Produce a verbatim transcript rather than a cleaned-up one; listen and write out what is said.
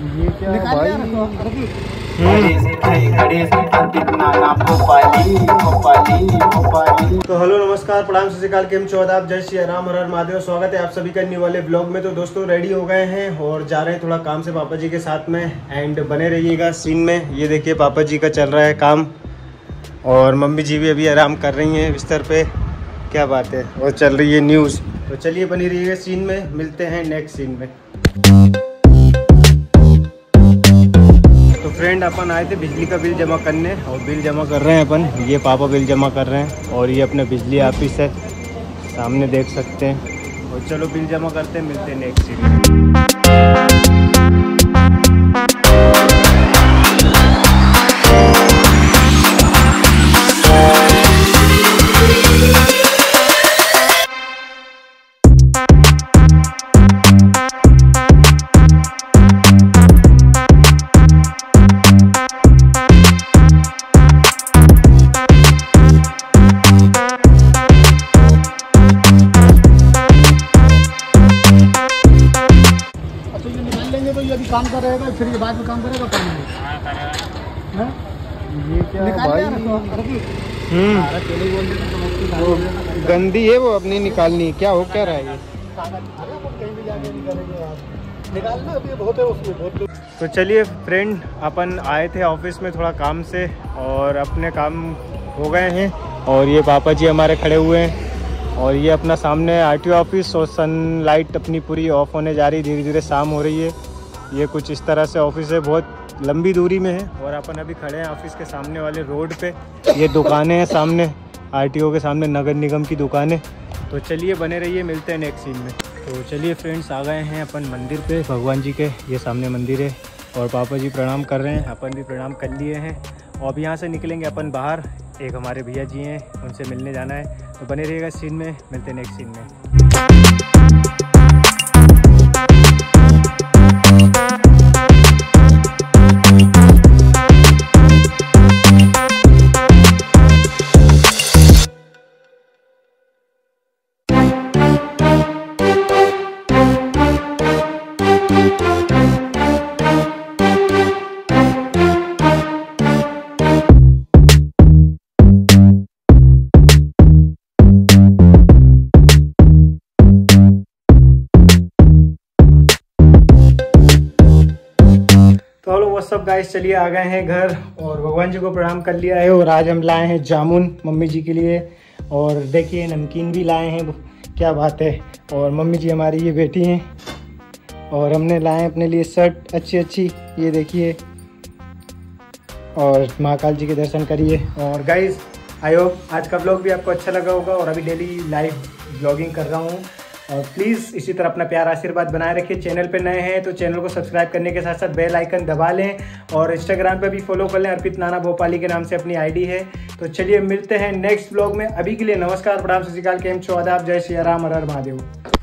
ये क्या भाई? तो हेलो नमस्कार प्रणाम सत श्री अकाल, केम छो आदाब, जय श्री राम, हर हर महादेव। स्वागत है आप सभी का न्यू वाले ब्लॉग में। तो दोस्तों रेडी हो गए हैं और जा रहे हैं थोड़ा काम से पापा जी के साथ में। एंड बने रहिएगा सीन में। ये देखिए पापा जी का चल रहा है काम और मम्मी जी भी अभी आराम कर रही हैं बिस्तर पे। क्या बात है, और चल रही है न्यूज़। तो चलिए बनी रहिएगा सीन में, मिलते हैं नेक्स्ट सीन में। तो फ्रेंड अपन आए थे बिजली का बिल जमा करने और बिल जमा कर रहे हैं अपन। ये पापा बिल जमा कर रहे हैं और ये अपना बिजली ऑफिस है, सामने देख सकते हैं। और चलो बिल जमा करते हैं, मिलते हैं नेक्स्ट सीन में। काम कर रहेगा फिर ये बाद में काम करेगा काम है? ये क्या भाई? हम्म गंदी है वो, अपनी निकालनी। क्या हो क्या रहा है ये? तो चलिए फ्रेंड, अपन आए थे ऑफिस में थोड़ा काम से और अपने काम हो गए हैं। और ये पापा जी हमारे खड़े हुए हैं और ये अपना सामने आरटीओ ऑफिस और सनलाइट अपनी पूरी ऑफ होने जा रही, धीरे धीरे शाम हो रही है। ये कुछ इस तरह से ऑफिस है, बहुत लंबी दूरी में है। और अपन अभी खड़े हैं ऑफिस के सामने वाले रोड पे। ये दुकानें हैं सामने, आरटीओ के सामने नगर निगम की दुकानें। तो चलिए बने रहिए, मिलते हैं नेक्स्ट सीन में। तो चलिए फ्रेंड्स, आ गए हैं अपन मंदिर पे भगवान जी के। ये सामने मंदिर है और पापा जी प्रणाम कर रहे हैं, अपन भी प्रणाम कर लिए हैं। और अब यहाँ से निकलेंगे अपन बाहर। एक हमारे भैया जी हैं, उनसे मिलने जाना है। तो बने रहिएगा सीन में, मिलते हैं नेक्स्ट सीन में। तो हेलो व्हाट्सअप गाइस, चलिए आ गए हैं घर और भगवान जी को प्रणाम कर लिया है। और आज हम लाए हैं जामुन मम्मी जी के लिए और देखिए नमकीन भी लाए हैं। क्या बात है। और मम्मी जी हमारी ये बैठी हैं और हमने लाए हैं अपने लिए शर्ट अच्छी अच्छी, ये देखिए। और महाकाल जी के दर्शन करिए। और गाइस आई होप आज का ब्लॉग भी आपको अच्छा लगा होगा। और अभी डेली लाइव ब्लॉगिंग कर रहा हूँ और प्लीज़ इसी तरह अपना प्यार आशीर्वाद बनाए रखिए। चैनल पे नए हैं तो चैनल को सब्सक्राइब करने के साथ साथ बेल आइकन दबा लें और इंस्टाग्राम पे भी फॉलो कर लें। अर्पित नाना भोपाली के नाम से अपनी आईडी है। तो चलिए मिलते हैं नेक्स्ट ब्लॉग में। अभी के लिए नमस्कार प्रणाम सत श्री अकाल, केम छो आदाब, जय श्री राम, हर हर महादेव।